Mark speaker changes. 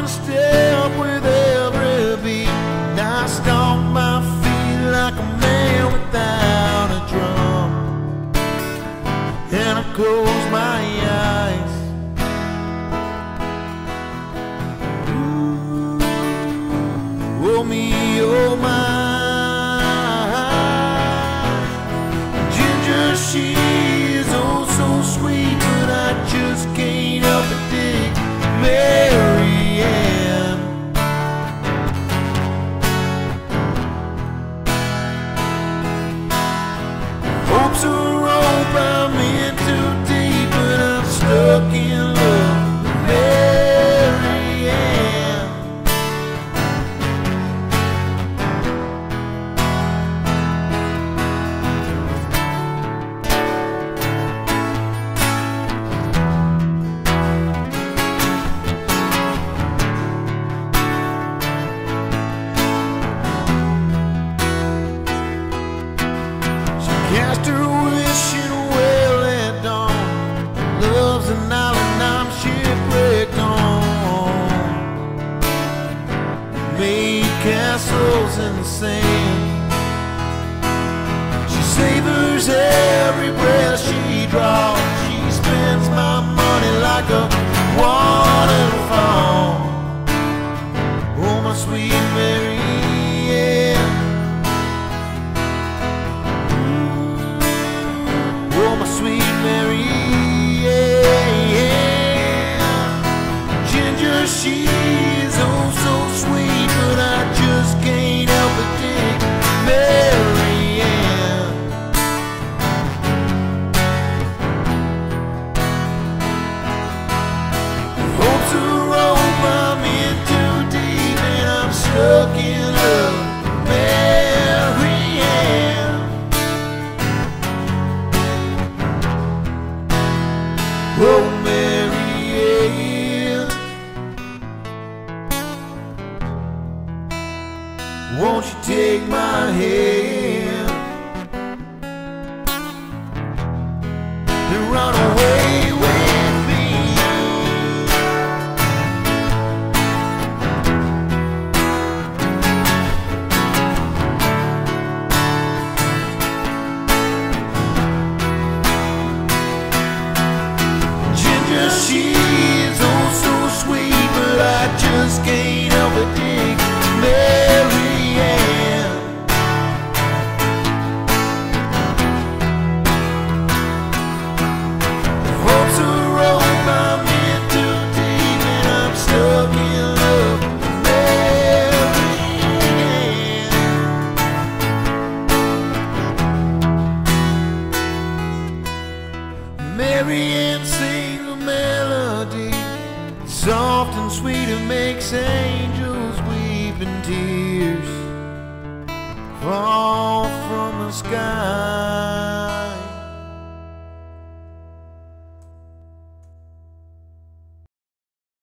Speaker 1: in step with every beat, and I stomp my feet like a man without a drum, and I close my eyes. Oh me, oh my, Ginger, she is oh so sweet, but I just can't help but dig Mary Ann. Hope's a rope I'm in too deep, but I'm stuck in love with Mary Ann. Cast her wishing well at dawn. Love's an island I'm shipwrecked on. Made castles in the sand. She savors every breath she draws. She spends my money like a waterfall. Oh, my sweet Mary Ann. Oh, my sweet Mary Ann. Ginger, she is oh so sweet, but I just can't help but dig Mary Ann. Hope's a rope I'm in too deep, and I'm stuck in love with Mary Ann. Oh, Mary Ann, won't you take my hand and run away with me? Ginger, she is oh so sweet, but I just can't help but dig Mary Ann. Hope's a rope I'm in too deep, and I'm stuck in love with Mary Ann. Mary Ann sings a melody, soft and sweet, it makes angels weep, and tears fall from the sky.